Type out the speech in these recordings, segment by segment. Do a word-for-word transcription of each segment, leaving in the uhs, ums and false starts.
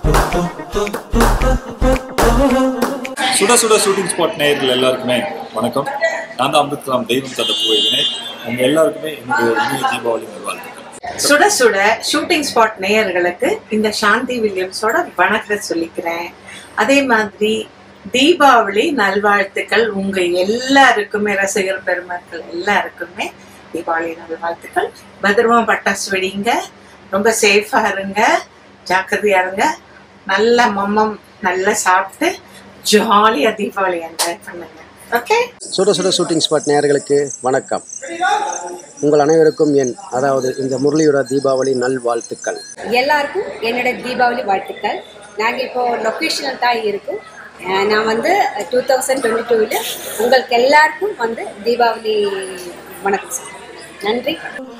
சுட சுட shooting spot நேயர்கள் எல்லாருக்குமே வணக்கம். நான் தான் அப்துல் கலாம் தெய்வம் தந்த பூவை வினய். உங்க எல்லாருக்குமே என்னுடைய இனிய தீபாவளி நல்வாழ்த்துக்கள். சுட சுட ஷூட்டிங் ஸ்பாட் நேயர்களுக்கு இந்த சாந்தி வில்லியம்ஸோட வணக்கத்தை சொல்லிக்கிறேன். அதே மாதிரி தீபாவளி நல்வாழ்த்துக்கள் உங்க எல்லாருக்குமே, ரசிகர் பெருமக்கள் எல்லாருக்குமே தீபாவளி நல்வாழ்த்துக்கள். பத்திரமா பட்டாசு வெடிங்க, ரொம்ப சேஃபா இருங்க, ஜாக்கிரதையா இருங்க, நல்ல மம்மம் நல்லா சாப்பிட்டு ஜாலியா தீபாவளி என்ஜாய் பண்ணுங்க. ஓகே. சுட சுட ஷூட்டிங் ஸ்பாட் நேயர்களுக்கு வணக்கம். உங்கள் அனைவருக்கும் என் அதாவது இந்த முரளியோட தீபாவளி நல் வாழ்த்துக்கள். எல்லாருக்கும் என்னோட தீபாவளி வாழ்த்துக்கள். நாங்கள் இப்போ லொக்கேஷனில் தான் இருக்கோம். நான் வந்து டூ தௌசண்ட் டுவெண்ட்டி டூவில் உங்களுக்கு எல்லாருக்கும் வந்து தீபாவளி வணக்கம் சார். நன்றி.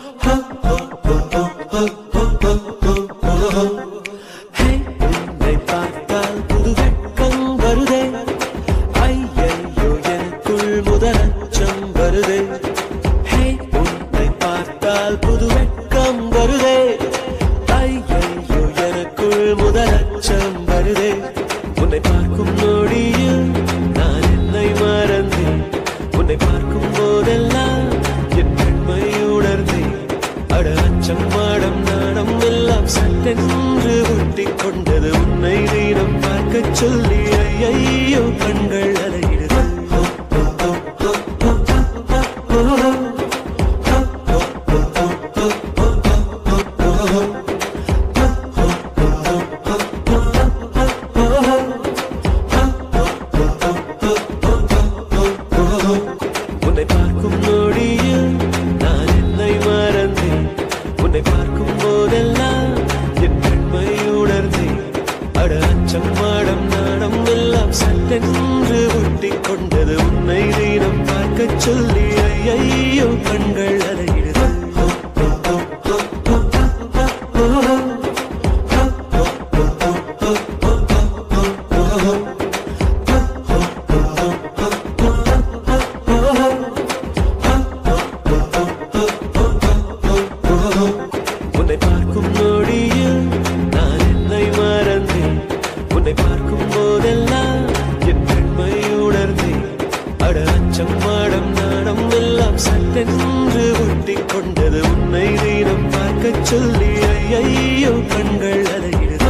உன்னை பார்க்கும் நொடியில் நான் என்னை மறந்தேன். உன்னை பார்க்கும் போதெல்லாம் என் பெண்மை உணர்ந்தேன். அட அச்சம் மாடம் நாடம் எல்லாம் சட்டென்று ஒட்டி கொண்டது. உன்னை தினம் பார்க்க சொல்லி ஐயோ கண்கள் அலையிடுது. உன்னை பார்க்கும் நொடியில் நான் என்னை மறந்தேன். உன்னை பார்க்கும் போதெல்லாம் என் பெண்மை உணர்ந்தேன். அட அச்சம் மாடம் நாடம் எல்லாம் சட்டென்று ஒட்டி கொண்டது. உன்னை தினம் பார்க்க சொல்லி ஐயோ கண்கள் அலையிடுது. உன்னை பார்க்கும் நொடியில் நான் என்னை மறந்தேன். உன்னை பார்க்கும் போதெல்லாம் என் பெண்மை உணர்ந்தேன். அட அச்சம் மாடம் நாடம் எல்லாம் சட்டென்று ஒட்டி கொண்டது. உன்னை தினம் பார்க்க சொல்லி ஐயோ கண்கள் அலையிடுது.